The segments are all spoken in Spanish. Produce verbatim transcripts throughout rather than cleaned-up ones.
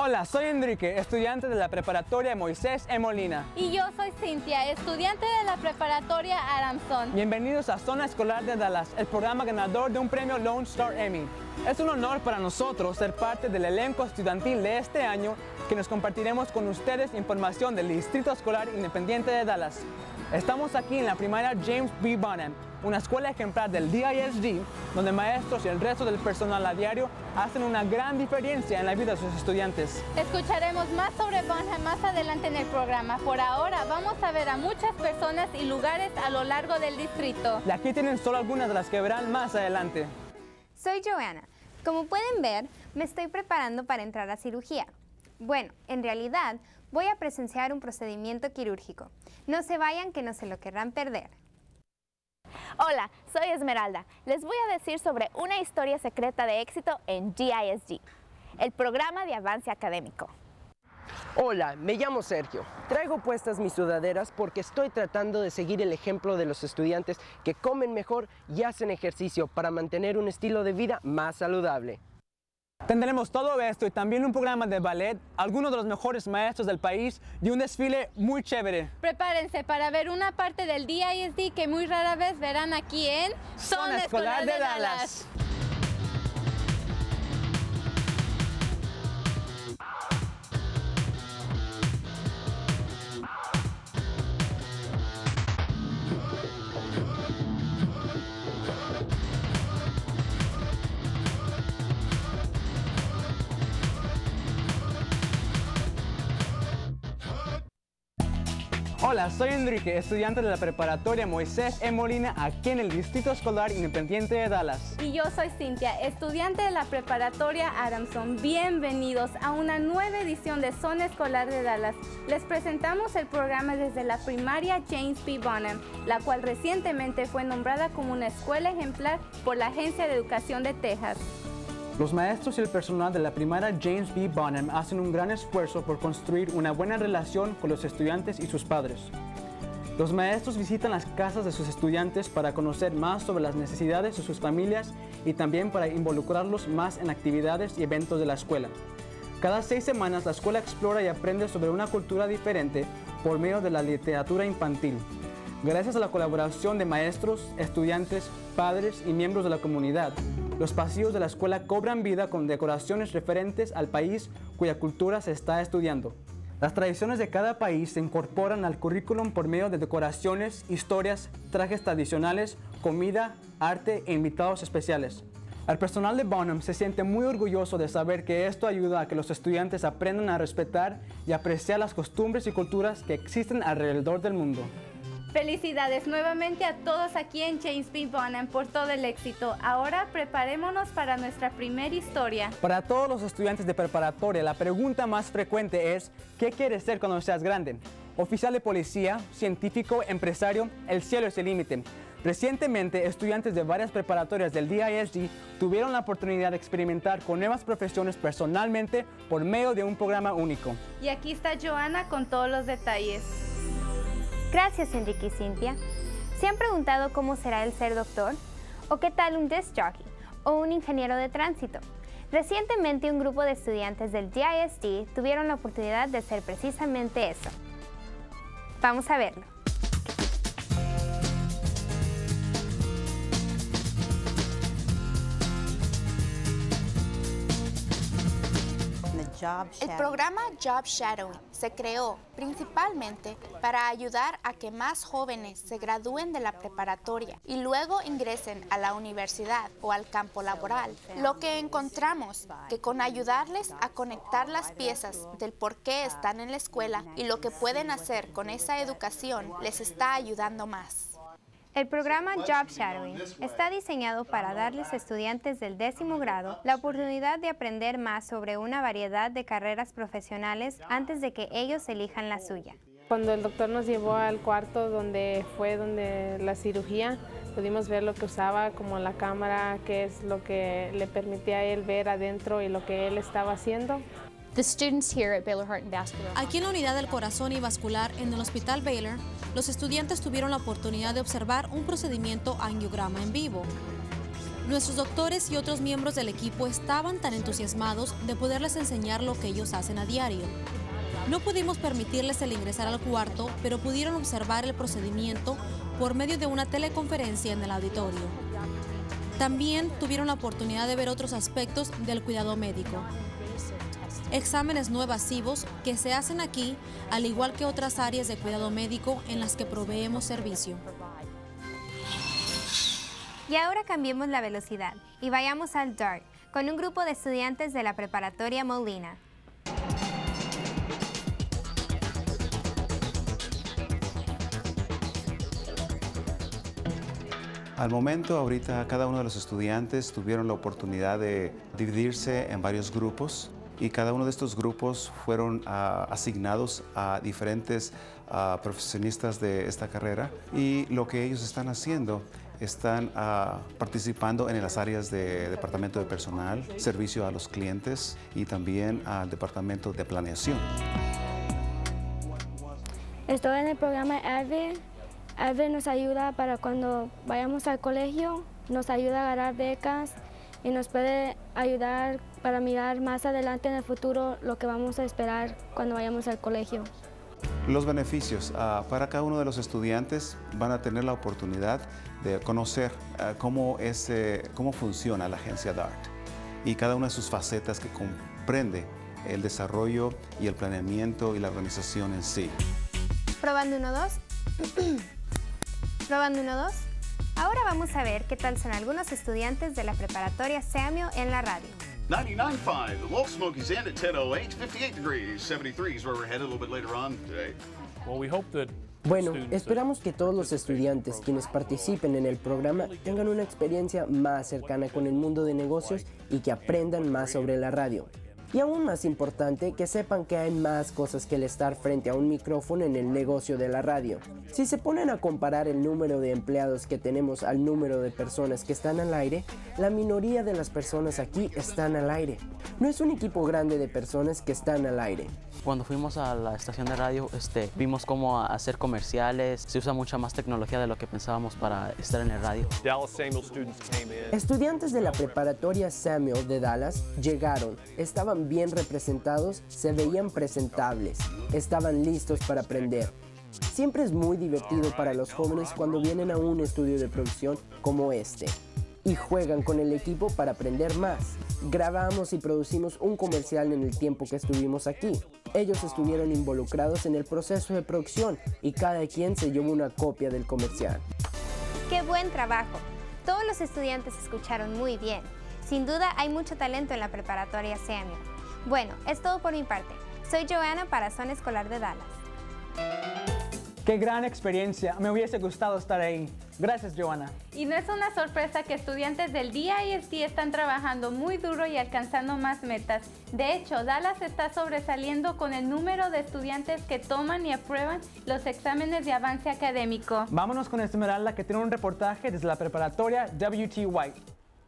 Hola, soy Enrique, estudiante de la preparatoria Moisés E. Molina. Y yo soy Cintia, estudiante de la preparatoria Aramson. Bienvenidos a Zona Escolar de Dallas, el programa ganador de un premio Lone Star Emmy. Es un honor para nosotros ser parte del elenco estudiantil de este año, que nos compartiremos con ustedes información del Distrito Escolar Independiente de Dallas. Estamos aquí en la primaria James B. Bonham, una escuela ejemplar del D I S D, donde maestros y el resto del personal a diario hacen una gran diferencia en la vida de sus estudiantes. Escucharemos más sobre Bonham más adelante en el programa. Por ahora vamos a ver a muchas personas y lugares a lo largo del distrito. Y aquí tienen solo algunas de las que verán más adelante. Soy Joanna. Como pueden ver, me estoy preparando para entrar a cirugía. Bueno, en realidad voy a presenciar un procedimiento quirúrgico. No se vayan, que no se lo querrán perder. Hola, soy Esmeralda. Les voy a decir sobre una historia secreta de éxito en G I S D, el programa de avance académico. Hola, me llamo Sergio. Traigo puestas mis sudaderas porque estoy tratando de seguir el ejemplo de los estudiantes que comen mejor y hacen ejercicio para mantener un estilo de vida más saludable. Tendremos todo esto y también un programa de ballet, algunos de los mejores maestros del país y un desfile muy chévere. Prepárense para ver una parte del D I S D que muy rara vez verán aquí en Zona Escolar de Dallas. Hola, soy Enrique, estudiante de la preparatoria Moisés E. Molina, aquí en el Distrito Escolar Independiente de Dallas. Y yo soy Cintia, estudiante de la preparatoria Aramson. Bienvenidos a una nueva edición de Zona Escolar de Dallas. Les presentamos el programa desde la primaria James B. Bonham, la cual recientemente fue nombrada como una escuela ejemplar por la Agencia de Educación de Texas. Los maestros y el personal de la primaria James B. Bonham hacen un gran esfuerzo por construir una buena relación con los estudiantes y sus padres. Los maestros visitan las casas de sus estudiantes para conocer más sobre las necesidades de sus familias y también para involucrarlos más en actividades y eventos de la escuela. Cada seis semanas la escuela explora y aprende sobre una cultura diferente por medio de la literatura infantil. Gracias a la colaboración de maestros, estudiantes, padres y miembros de la comunidad, los pasillos de la escuela cobran vida con decoraciones referentes al país cuya cultura se está estudiando. Las tradiciones de cada país se incorporan al currículum por medio de decoraciones, historias, trajes tradicionales, comida, arte e invitados especiales. El personal de Bonham se siente muy orgulloso de saber que esto ayuda a que los estudiantes aprendan a respetar y apreciar las costumbres y culturas que existen alrededor del mundo. Felicidades nuevamente a todos aquí en James B. Bonham por todo el éxito. Ahora preparémonos para nuestra primera historia. Para todos los estudiantes de preparatoria, la pregunta más frecuente es: ¿qué quieres ser cuando seas grande? Oficial de policía, científico, empresario, el cielo es el límite. Recientemente, estudiantes de varias preparatorias del D I S D tuvieron la oportunidad de experimentar con nuevas profesiones personalmente por medio de un programa único. Y aquí está Joanna con todos los detalles. Gracias, Enrique y Cintia. ¿Se han preguntado cómo será el ser doctor? ¿O qué tal un disc jockey? ¿O un ingeniero de tránsito? Recientemente, un grupo de estudiantes del D I S D tuvieron la oportunidad de ser precisamente eso. Vamos a verlo. El programa Job Shadowing se creó principalmente para ayudar a que más jóvenes se gradúen de la preparatoria y luego ingresen a la universidad o al campo laboral. Lo que encontramos que con ayudarles a conectar las piezas del por qué están en la escuela y lo que pueden hacer con esa educación les está ayudando más. El programa Job Shadowing está diseñado para darles a estudiantes del décimo grado la oportunidad de aprender más sobre una variedad de carreras profesionales antes de que ellos elijan la suya. Cuando el doctor nos llevó al cuarto donde fue donde la cirugía, pudimos ver lo que usaba como la cámara, qué es lo que le permitía a él ver adentro y lo que él estaba haciendo. The students here at Baylor Heart and Vascular. Aquí en la unidad del corazón y vascular en el Hospital Baylor, los estudiantes tuvieron la oportunidad de observar un procedimiento angiograma en vivo. Nuestros doctores y otros miembros del equipo estaban tan entusiasmados de poderles enseñar lo que ellos hacen a diario. No pudimos permitirles el ingresar al cuarto, pero pudieron observar el procedimiento por medio de una teleconferencia en el auditorio. También tuvieron la oportunidad de ver otros aspectos del cuidado médico. Exámenes no evasivos que se hacen aquí, al igual que otras áreas de cuidado médico en las que proveemos servicio. Y ahora cambiemos la velocidad y vayamos al DART con un grupo de estudiantes de la preparatoria Molina. Al momento, ahorita, cada uno de los estudiantes tuvieron la oportunidad de dividirse en varios grupos y cada uno de estos grupos fueron uh, asignados a diferentes uh, profesionistas de esta carrera y lo que ellos están haciendo, están uh, participando en las áreas de departamento de personal, servicio a los clientes y también al departamento de planeación. Estoy en el programa Advent. Advent nos ayuda para cuando vayamos al colegio, nos ayuda a ganar becas y nos puede ayudar para mirar más adelante en el futuro lo que vamos a esperar cuando vayamos al colegio. Los beneficios uh, para cada uno de los estudiantes van a tener la oportunidad de conocer uh, cómo, es, eh, cómo funciona la agencia DART y cada una de sus facetas que comprende el desarrollo y el planeamiento y la organización en sí. Probando uno, dos. Probando uno, dos. Ahora vamos a ver qué tal son algunos estudiantes de la preparatoria Samuel en la radio. ninety-nine point five, the Wolf Smokies in at ten oh eight, fifty-eight degrees, seventy-three is where we're headed a little bit later on today. Well, we hope that Bueno, esperamos que todos los estudiantes quienes participen en el programa tengan una experiencia más cercana con el mundo de negocios y que aprendan más sobre la radio. Y aún más importante, que sepan que hay más cosas que el estar frente a un micrófono en el negocio de la radio. Si se ponen a comparar el número de empleados que tenemos al número de personas que están al aire, la minoría de las personas aquí están al aire. No es un equipo grande de personas que están al aire. Cuando fuimos a la estación de radio, este, vimos cómo hacer comerciales. Se usa mucha más tecnología de lo que pensábamos para estar en el radio. Dallas Samuel students came in. Estudiantes de la preparatoria Samuel de Dallas llegaron, estaban bien representados, se veían presentables, estaban listos para aprender. Siempre es muy divertido para los jóvenes cuando vienen a un estudio de producción como este y juegan con el equipo para aprender más. Grabamos y producimos un comercial en el tiempo que estuvimos aquí. Ellos estuvieron involucrados en el proceso de producción y cada quien se llevó una copia del comercial. ¡Qué buen trabajo! Todos los estudiantes escucharon muy bien. Sin duda hay mucho talento en la preparatoria Samuel. Bueno, es todo por mi parte. Soy Joanna para Zona Escolar de Dallas. ¡Qué gran experiencia! Me hubiese gustado estar ahí. Gracias, Joanna. Y no es una sorpresa que estudiantes del D I S D están trabajando muy duro y alcanzando más metas. De hecho, Dallas está sobresaliendo con el número de estudiantes que toman y aprueban los exámenes de avance académico. Vámonos con Esmeralda, que tiene un reportaje desde la preparatoria W T White.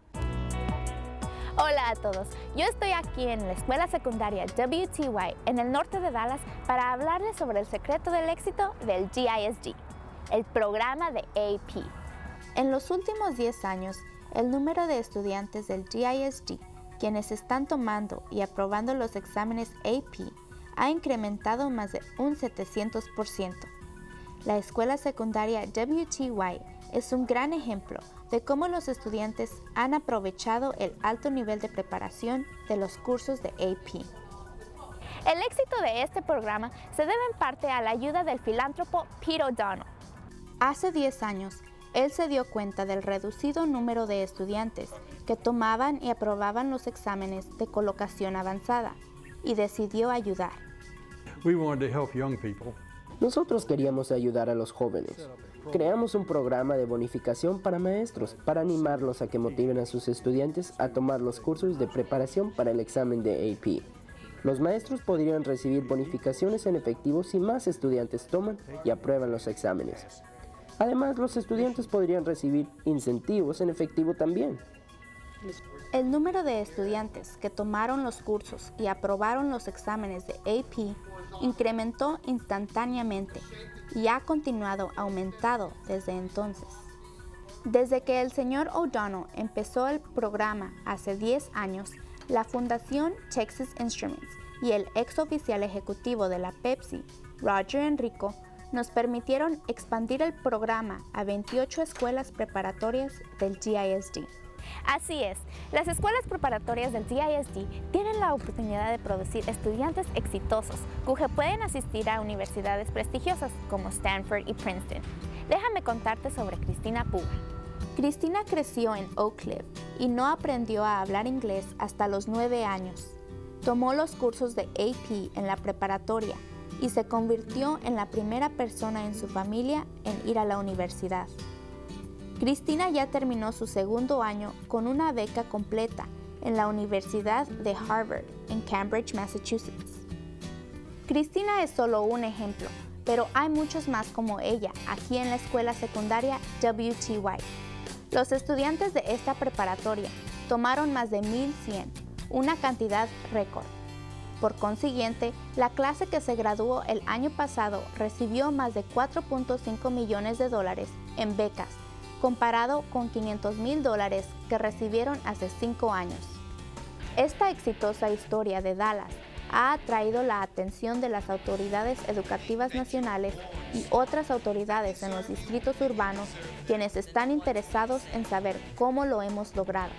Hola a todos, yo estoy aquí en la escuela secundaria W T White en el norte de Dallas para hablarles sobre el secreto del éxito del G I S D, el programa de A P. En los últimos diez años, el número de estudiantes del G I S D quienes están tomando y aprobando los exámenes A P ha incrementado más de un setecientos por ciento. La escuela secundaria W T White es un gran ejemplo de cómo los estudiantes han aprovechado el alto nivel de preparación de los cursos de A P. El éxito de este programa se debe en parte a la ayuda del filántropo Pete O'Donnell. Hace diez años, él se dio cuenta del reducido número de estudiantes que tomaban y aprobaban los exámenes de colocación avanzada y decidió ayudar. We wanted to help young people. Nosotros queríamos ayudar a los jóvenes. Creamos un programa de bonificación para maestros para animarlos a que motiven a sus estudiantes a tomar los cursos de preparación para el examen de A P. Los maestros podrían recibir bonificaciones en efectivo si más estudiantes toman y aprueban los exámenes. Además, los estudiantes podrían recibir incentivos en efectivo también. El número de estudiantes que tomaron los cursos y aprobaron los exámenes de A P incrementó instantáneamente y ha continuado aumentado desde entonces. Desde que el señor O'Donnell empezó el programa hace diez años, la Fundación Texas Instruments y el ex oficial ejecutivo de la Pepsi, Roger Enrico, nos permitieron expandir el programa a veintiocho escuelas preparatorias del G I S D. Así es, las escuelas preparatorias del G I S D tienen la oportunidad de producir estudiantes exitosos que pueden asistir a universidades prestigiosas como Stanford y Princeton. Déjame contarte sobre Cristina Puga. Cristina creció en Oak Cliff y no aprendió a hablar inglés hasta los nueve años. Tomó los cursos de A P en la preparatoria y se convirtió en la primera persona en su familia en ir a la universidad. Cristina ya terminó su segundo año con una beca completa en la Universidad de Harvard en Cambridge, Massachusetts. Cristina es solo un ejemplo, pero hay muchos más como ella aquí en la escuela secundaria W T Y. Los estudiantes de esta preparatoria tomaron más de mil cien, una cantidad récord. Por consiguiente, la clase que se graduó el año pasado recibió más de cuatro punto cinco millones de dólares en becas, comparado con quinientos mil dólares que recibieron hace cinco años. Esta exitosa historia de Dallas ha atraído la atención de las autoridades educativas nacionales y otras autoridades en los distritos urbanos, quienes están interesados en saber cómo lo hemos logrado.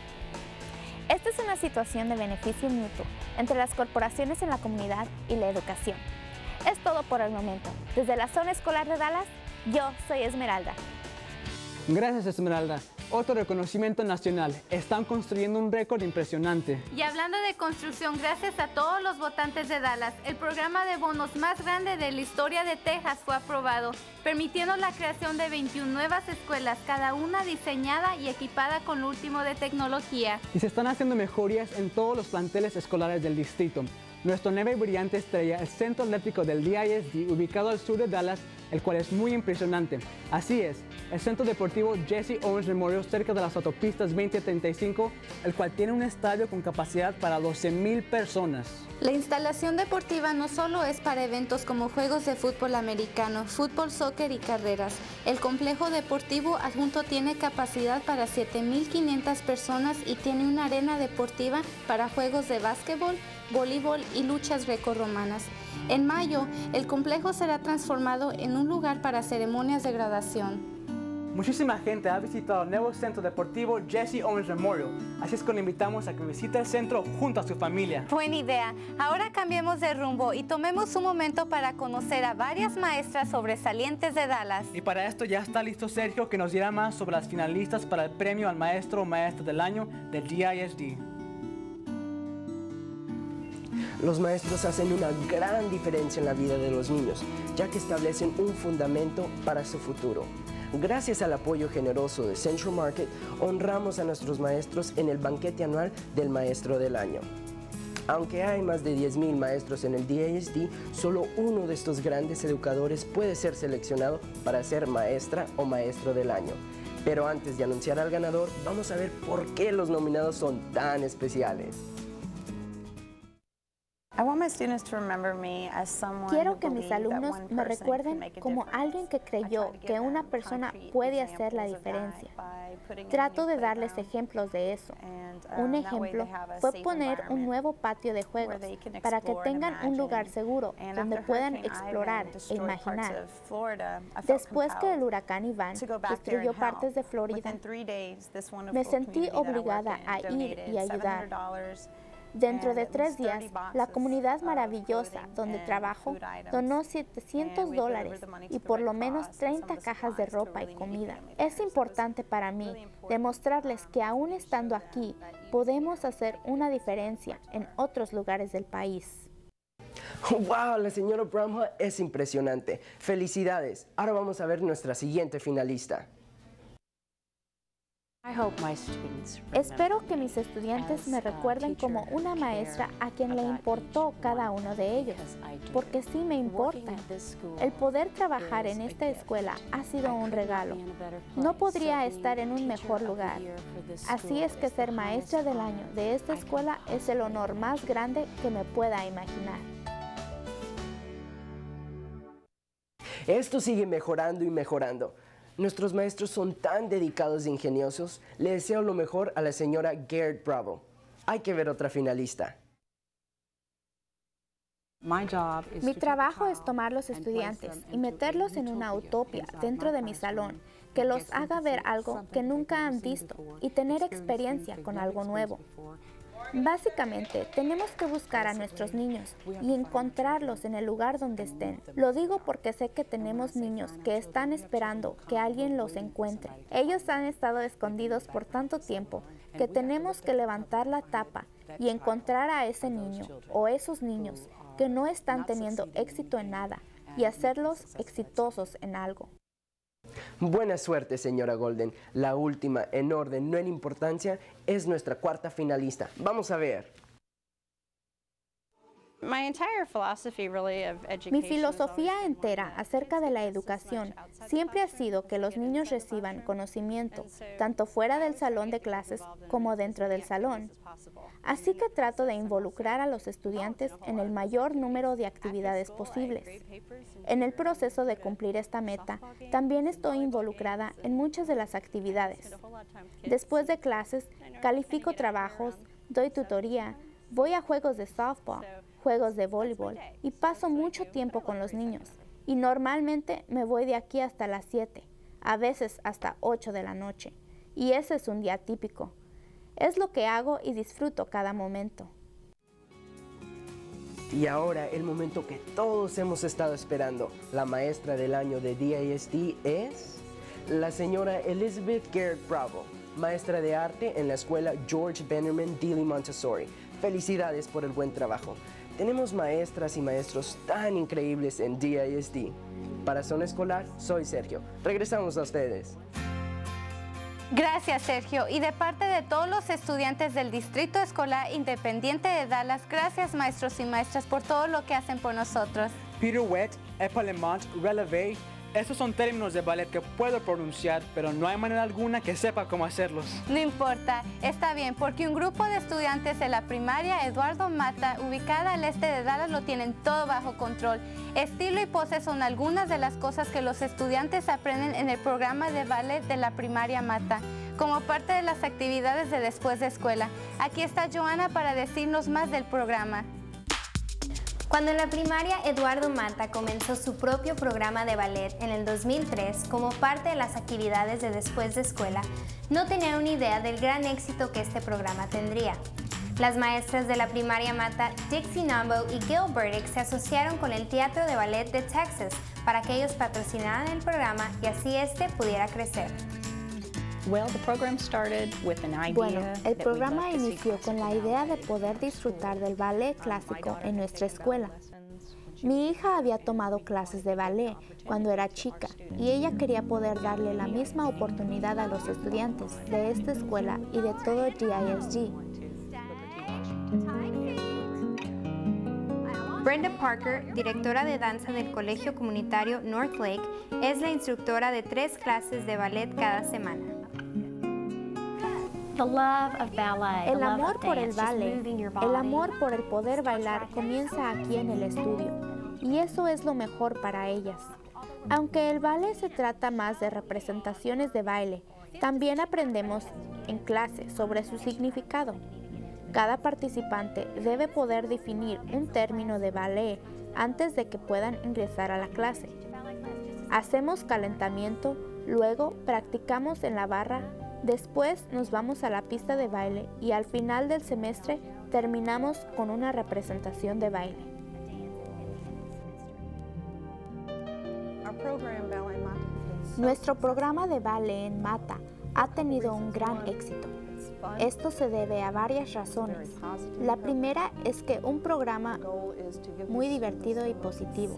Esta es una situación de beneficio mutuo entre las corporaciones en la comunidad y la educación. Es todo por el momento. Desde la zona escolar de Dallas, yo soy Esmeralda. Gracias, Esmeralda. Otro reconocimiento nacional. Están construyendo un récord impresionante. Y hablando de construcción, gracias a todos los votantes de Dallas, el programa de bonos más grande de la historia de Texas fue aprobado, permitiendo la creación de veintiuna nuevas escuelas, cada una diseñada y equipada con lo último de tecnología. Y se están haciendo mejorías en todos los planteles escolares del distrito. Nuestra nueva y brillante estrella, el Centro Atlético del G I S D, ubicado al sur de Dallas, el cual es muy impresionante. Así es, el Centro Deportivo Jesse Owens Memorial, cerca de las autopistas veinte treinta y cinco, el cual tiene un estadio con capacidad para doce mil personas. La instalación deportiva no solo es para eventos como juegos de fútbol americano, fútbol, soccer y carreras. El complejo deportivo adjunto tiene capacidad para siete mil quinientas personas y tiene una arena deportiva para juegos de básquetbol, voleibol y luchas grecorromanas. En mayo, el complejo será transformado en un lugar para ceremonias de graduación. Muchísima gente ha visitado el nuevo Centro Deportivo Jesse Owens Memorial, así es que le invitamos a que visite el centro junto a su familia. Buena idea. Ahora cambiemos de rumbo y tomemos un momento para conocer a varias maestras sobresalientes de Dallas. Y para esto ya está listo Sergio, que nos dirá más sobre las finalistas para el premio al maestro o maestra del año del G I S D. Los maestros hacen una gran diferencia en la vida de los niños, ya que establecen un fundamento para su futuro. Gracias al apoyo generoso de Central Market, honramos a nuestros maestros en el banquete anual del Maestro del Año. Aunque hay más de diez mil maestros en el G I S D, solo uno de estos grandes educadores puede ser seleccionado para ser maestra o maestro del año. Pero antes de anunciar al ganador, vamos a ver por qué los nominados son tan especiales. Quiero que mis alumnos me recuerden como alguien que creyó que una persona puede hacer la diferencia. Trato de darles ejemplos de eso. Un ejemplo fue poner un nuevo patio de juegos para que tengan un lugar seguro donde puedan explorar e imaginar. Después que el huracán Iván destruyó partes de Florida, me sentí obligada a ir y ayudar. Dentro de tres días, la comunidad maravillosa donde trabajo donó setecientos dólares y por lo menos treinta cajas de ropa y comida. Es importante para mí demostrarles que aún estando aquí, podemos hacer una diferencia en otros lugares del país. ¡Wow! La señora Bramha es impresionante. ¡Felicidades! Ahora vamos a ver nuestra siguiente finalista. Espero que mis estudiantes me recuerden como una maestra a quien le importó cada uno de ellos, porque sí me importa. El poder trabajar en esta escuela ha sido un regalo. No podría estar en un mejor lugar. Así es que ser maestra del año de esta escuela es el honor más grande que me pueda imaginar. Esto sigue mejorando y mejorando. Nuestros maestros son tan dedicados e ingeniosos. Le deseo lo mejor a la señora Garrett Bravo. Hay que ver otra finalista. Mi trabajo es tomar los estudiantes y meterlos en una utopía dentro de mi salón, que los haga ver algo que nunca han visto y tener experiencia con algo nuevo. Básicamente, tenemos que buscar a nuestros niños y encontrarlos en el lugar donde estén. Lo digo porque sé que tenemos niños que están esperando que alguien los encuentre. Ellos han estado escondidos por tanto tiempo que tenemos que levantar la tapa y encontrar a ese niño o esos niños que no están teniendo éxito en nada y hacerlos exitosos en algo. Buena suerte, señora Golden. La última, en orden, no en importancia, es nuestra cuarta finalista. Vamos a ver. Mi filosofía entera acerca de la educación siempre ha sido que los niños reciban conocimiento, tanto fuera del salón de clases como dentro del salón. Así que trato de involucrar a los estudiantes en el mayor número de actividades posibles. En el proceso de cumplir esta meta, también estoy involucrada en muchas de las actividades. Después de clases, califico trabajos, doy tutoría, voy a juegos de softball, juegos de voleibol y paso mucho tiempo con los niños. Y normalmente me voy de aquí hasta las siete, a veces hasta ocho de la noche. Y ese es un día típico. Es lo que hago y disfruto cada momento. Y ahora el momento que todos hemos estado esperando. La maestra del año de D I S D es la señora Elizabeth Garrett Bravo, maestra de arte en la escuela George Benjamin Dealey Montessori. Felicidades por el buen trabajo. Tenemos maestras y maestros tan increíbles en D I S D. Para Zona Escolar, soy Sergio. Regresamos a ustedes. Gracias, Sergio. Y de parte de todos los estudiantes del Distrito Escolar Independiente de Dallas, gracias, maestros y maestras, por todo lo que hacen por nosotros. Pirouette, épalement, relevé, esos son términos de ballet que puedo pronunciar, pero no hay manera alguna que sepa cómo hacerlos. No importa, está bien, porque un grupo de estudiantes de la primaria Eduardo Mata, ubicada al este de Dallas, lo tienen todo bajo control. Estilo y pose son algunas de las cosas que los estudiantes aprenden en el programa de ballet de la primaria Mata, como parte de las actividades de después de escuela. Aquí está Joana para decirnos más del programa. Cuando en la primaria Eduardo Mata comenzó su propio programa de ballet en el dos mil tres como parte de las actividades de después de escuela, no tenían una idea del gran éxito que este programa tendría. Las maestras de la primaria Mata, Dixie Nambo y Gil Burdick, se asociaron con el Teatro de Ballet de Texas para que ellos patrocinaran el programa y así este pudiera crecer. Bueno, el programa inició con la idea de poder disfrutar del ballet clásico en nuestra escuela. Mi hija había tomado clases de ballet cuando era chica y ella quería poder darle la misma oportunidad a los estudiantes de esta escuela y de todo D I S D. Brenda Parker, directora de danza del Colegio Comunitario North Lake, es la instructora de tres clases de ballet cada semana. El amor por el ballet, el amor por el poder bailar comienza aquí en el estudio y eso es lo mejor para ellas. Aunque el ballet se trata más de representaciones de baile, también aprendemos en clase sobre su significado. Cada participante debe poder definir un término de ballet antes de que puedan ingresar a la clase. Hacemos calentamiento, luego practicamos en la barra. Después nos vamos a la pista de baile y al final del semestre terminamos con una representación de baile. Nuestro programa de ballet en Mata ha tenido un gran éxito. Esto se debe a varias razones. La primera es que un programa muy divertido y positivo.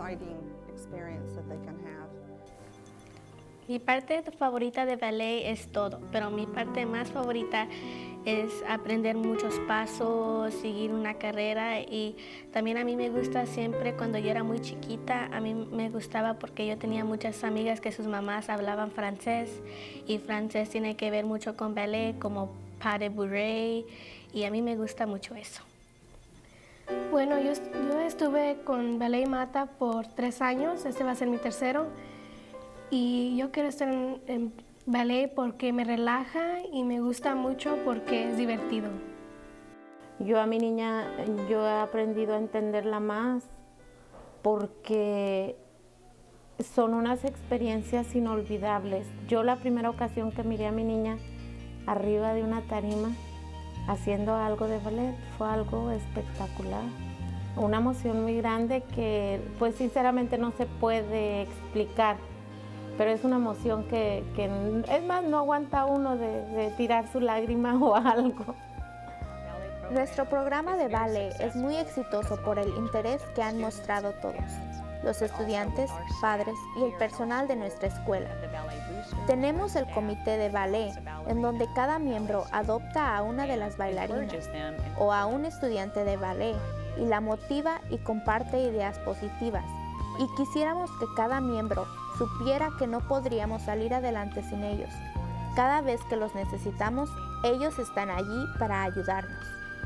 Mi parte favorita de ballet es todo, pero mi parte más favorita es aprender muchos pasos, seguir una carrera y también a mí me gusta siempre cuando yo era muy chiquita, a mí me gustaba porque yo tenía muchas amigas que sus mamás hablaban francés y francés tiene que ver mucho con ballet como pas de bourrée y a mí me gusta mucho eso. Bueno, yo, yo estuve con Ballet Mata por tres años, este va a ser mi tercero. y yo quiero estar en, en ballet porque me relaja y me gusta mucho porque es divertido. Yo a mi niña, yo he aprendido a entenderla más porque son unas experiencias inolvidables. Yo la primera ocasión que miré a mi niña arriba de una tarima haciendo algo de ballet fue algo espectacular. Una emoción muy grande que pues sinceramente no se puede explicar, pero es una emoción que, que es más, no aguanta uno de, de tirar su lágrima o algo. Nuestro programa de ballet es muy exitoso por el interés que han mostrado todos, los estudiantes, padres y el personal de nuestra escuela. Tenemos el comité de ballet, en donde cada miembro adopta a una de las bailarinas o a un estudiante de ballet y la motiva y comparte ideas positivas. Y quisiéramos que cada miembro supiera que no podríamos salir adelante sin ellos. Cada vez que los necesitamos, ellos están allí para ayudarnos.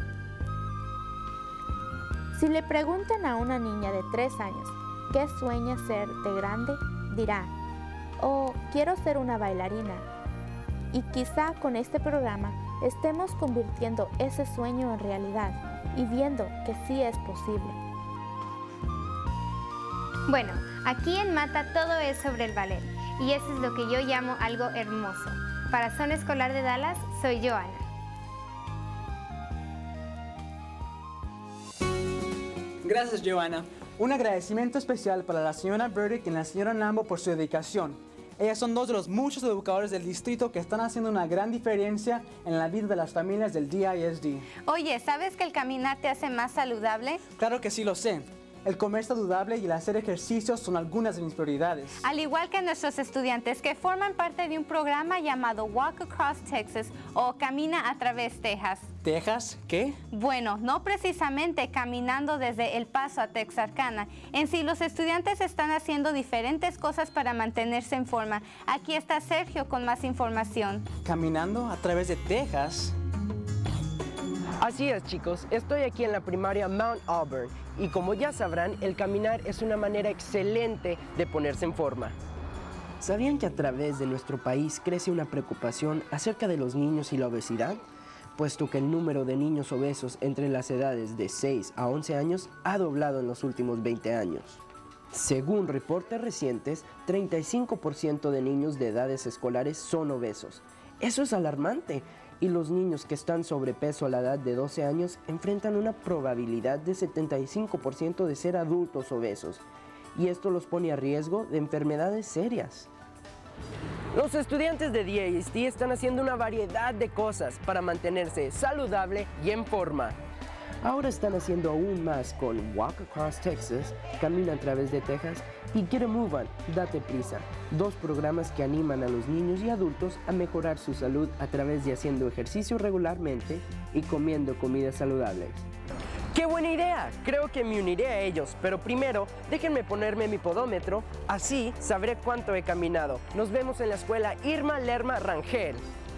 Si le preguntan a una niña de tres años qué sueña ser de grande, dirá, oh, quiero ser una bailarina. Y quizá con este programa estemos convirtiendo ese sueño en realidad y viendo que sí es posible. Bueno, aquí en Mata todo es sobre el ballet y eso es lo que yo llamo algo hermoso. Para Zona Escolar de Dallas, soy Joana. Gracias, Joana. Un agradecimiento especial para la señora Burdick y la señora Nambo por su dedicación. Ellas son dos de los muchos educadores del distrito que están haciendo una gran diferencia en la vida de las familias del D I S D. Oye, ¿sabes que el caminar te hace más saludable? Claro que sí lo sé. El comer saludable y el hacer ejercicios son algunas de mis prioridades. Al igual que nuestros estudiantes que forman parte de un programa llamado Walk Across Texas o Camina a través Texas. ¿Texas? ¿Qué? Bueno, no precisamente caminando desde El Paso a Texarkana. En sí, los estudiantes están haciendo diferentes cosas para mantenerse en forma. Aquí está Sergio con más información. ¿Caminando a través de Texas? Así es, chicos, estoy aquí en la primaria Mount Auburn y como ya sabrán, el caminar es una manera excelente de ponerse en forma. ¿Sabían que a través de nuestro país crece una preocupación acerca de los niños y la obesidad? Puesto que el número de niños obesos entre las edades de seis a once años ha doblado en los últimos veinte años. Según reportes recientes, treinta y cinco por ciento de niños de edades escolares son obesos. Eso es alarmante. Y los niños que están sobrepeso a la edad de doce años enfrentan una probabilidad de setenta y cinco por ciento de ser adultos obesos. Y esto los pone a riesgo de enfermedades serias. Los estudiantes de D I S D están haciendo una variedad de cosas para mantenerse saludable y en forma. Ahora están haciendo aún más con Walk Across Texas, Camina a través de Texas y Get a Move On, Date Prisa, dos programas que animan a los niños y adultos a mejorar su salud a través de haciendo ejercicio regularmente y comiendo comidas saludables. ¡Qué buena idea! Creo que me uniré a ellos, pero primero déjenme ponerme mi podómetro, así sabré cuánto he caminado. Nos vemos en la escuela Irma Lerma Rangel.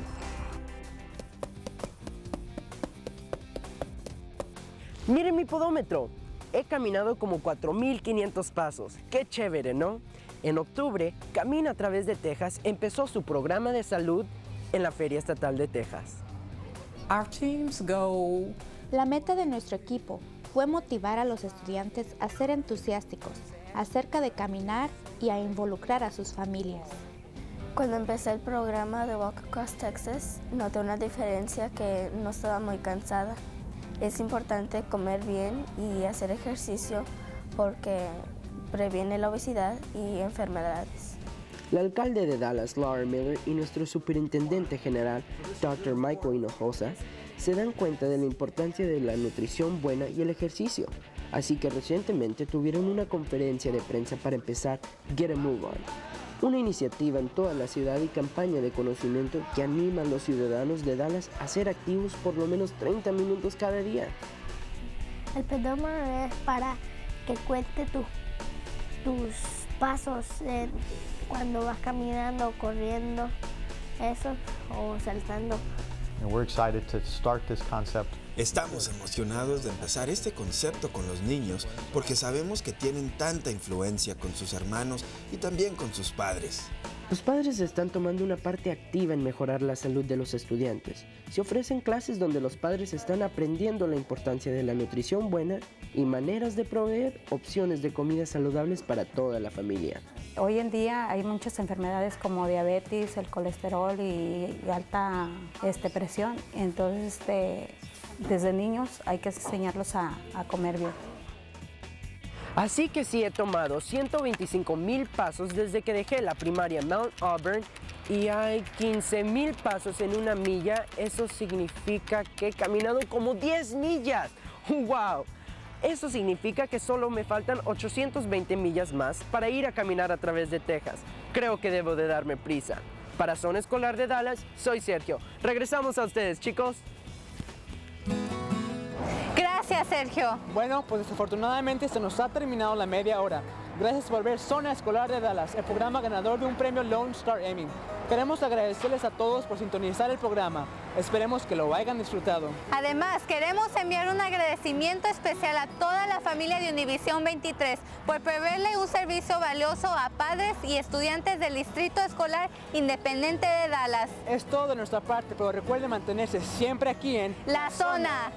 Miren mi podómetro, he caminado como cuatro mil quinientos pasos. ¡Qué chévere!, ¿no? En octubre, Camina a través de Texas empezó su programa de salud en la Feria Estatal de Texas. Our teams go... La meta de nuestro equipo fue motivar a los estudiantes a ser entusiásticos acerca de caminar y a involucrar a sus familias. Cuando empecé el programa de Walk Across Texas, noté una diferencia que no estaba muy cansada. Es importante comer bien y hacer ejercicio porque previene la obesidad y enfermedades. El alcalde de Dallas, Laura Miller, y nuestro superintendente general, doctor Michael Hinojosa, se dan cuenta de la importancia de la nutrición buena y el ejercicio. Así que recientemente tuvieron una conferencia de prensa para empezar Get a Move On, una iniciativa en toda la ciudad y campaña de conocimiento que anima a los ciudadanos de Dallas a ser activos por lo menos treinta minutos cada día. El pedómetro es para que cuente tu, tus pasos eh, cuando vas caminando, corriendo, eso, o saltando. And we're excited to start this concept Estamos emocionados de empezar este concepto con los niños porque sabemos que tienen tanta influencia con sus hermanos y también con sus padres. Los padres están tomando una parte activa en mejorar la salud de los estudiantes. Se ofrecen clases donde los padres están aprendiendo la importancia de la nutrición buena y maneras de proveer opciones de comidas saludables para toda la familia. Hoy en día hay muchas enfermedades como diabetes, el colesterol y, y alta este, presión. Entonces, este, desde niños hay que enseñarlos a, a comer bien. Así que sí he tomado ciento veinticinco mil pasos desde que dejé la primaria Mount Auburn y hay quince mil pasos en una milla. Eso significa que he caminado como diez millas. ¡Wow! Eso significa que solo me faltan ochocientas veinte millas más para ir a caminar a través de Texas. Creo que debo de darme prisa. Para Zona Escolar de Dallas, soy Sergio. Regresamos a ustedes, chicos. Gracias, Sergio. Bueno, pues desafortunadamente se nos ha terminado la media hora. Gracias por ver Zona Escolar de Dallas, el programa ganador de un premio Lone Star Emmy. Queremos agradecerles a todos por sintonizar el programa. Esperemos que lo hayan disfrutado. Además, queremos enviar un agradecimiento especial a toda la familia de Univisión veintitrés por proveerle un servicio valioso a padres y estudiantes del Distrito Escolar Independiente de Dallas. Es todo de nuestra parte, pero recuerden mantenerse siempre aquí en La Zona.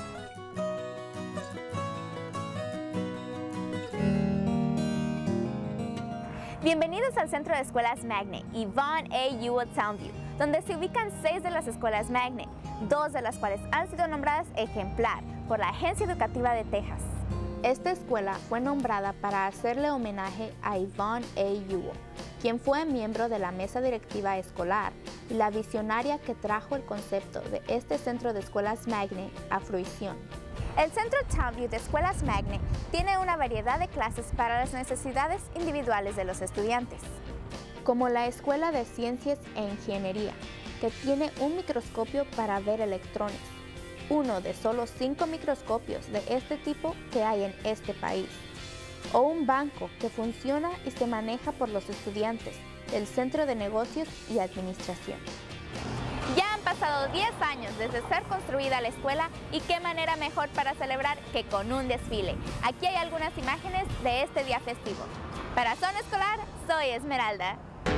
Bienvenidos al Centro de Escuelas Magnet, Yvonne A. Ewell Townview, donde se ubican seis de las escuelas Magnet, dos de las cuales han sido nombradas ejemplar por la Agencia Educativa de Texas. Esta escuela fue nombrada para hacerle homenaje a Yvonne A. Ewell, quien fue miembro de la mesa directiva escolar y la visionaria que trajo el concepto de este centro de escuelas Magnet a fruición. El Centro Townview de Escuelas Magnet tiene una variedad de clases para las necesidades individuales de los estudiantes. Como la Escuela de Ciencias e Ingeniería, que tiene un microscopio para ver electrones, uno de solo cinco microscopios de este tipo que hay en este país. O un banco que funciona y se maneja por los estudiantes del Centro de Negocios y Administración. Ya han pasado diez años desde ser construida la escuela y qué manera mejor para celebrar que con un desfile. Aquí hay algunas imágenes de este día festivo. Para Zona Escolar, soy Esmeralda.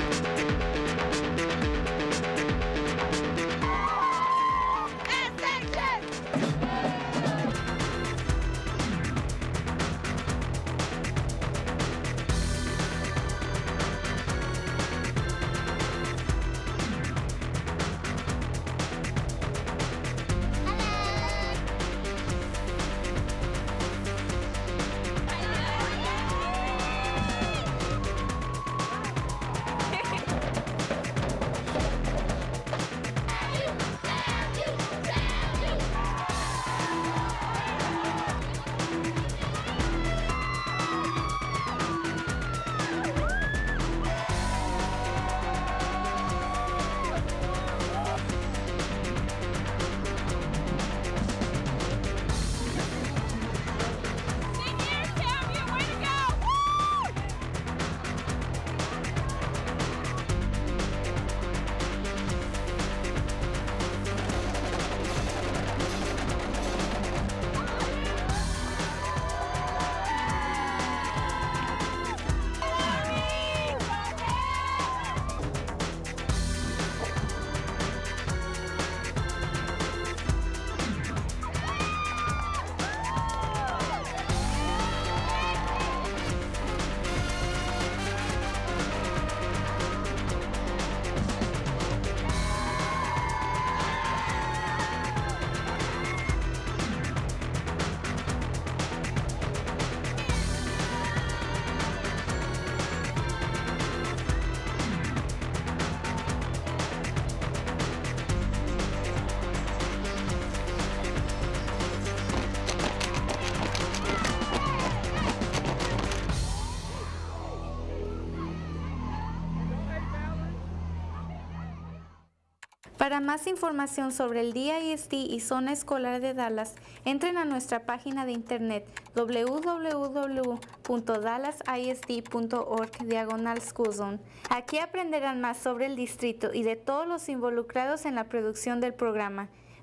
Para más información sobre el D I S D y Zona Escolar de Dallas, entren a nuestra página de internet w w w punto dallas i s d punto org diagonal school zone. Aquí aprenderán más sobre el distrito y de todos los involucrados en la producción del programa.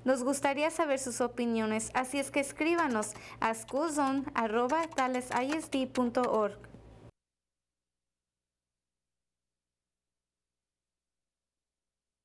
Nos gustaría saber sus opiniones, así es que escríbanos a schoolzone arroba dallas I S D punto org.